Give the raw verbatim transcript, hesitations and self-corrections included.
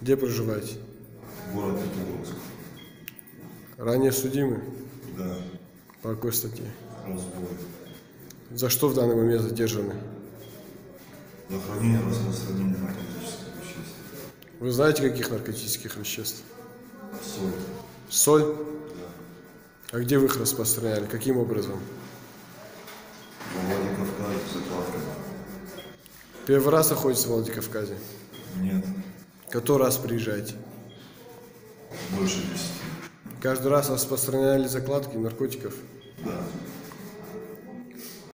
Где проживаете? Город Петербург. Ранее судимы? Да. По какой статье? Разбой. За что в данный момент задержаны? За хранение и распространение наркотических веществ. Вы знаете, каких наркотических веществ? Соль. Соль? Да. А где вы их распространяли? Каким образом? В Владикавказе закладка. Первый раз находитесь в Владикавказе? Нет. Который раз приезжаете? Больше десяти. Каждый раз распространяли закладки наркотиков?